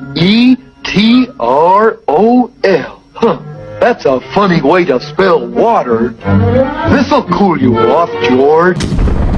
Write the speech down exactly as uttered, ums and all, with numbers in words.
E T R O L. Huh. That's a funny way to spell water. This'll cool you off, George.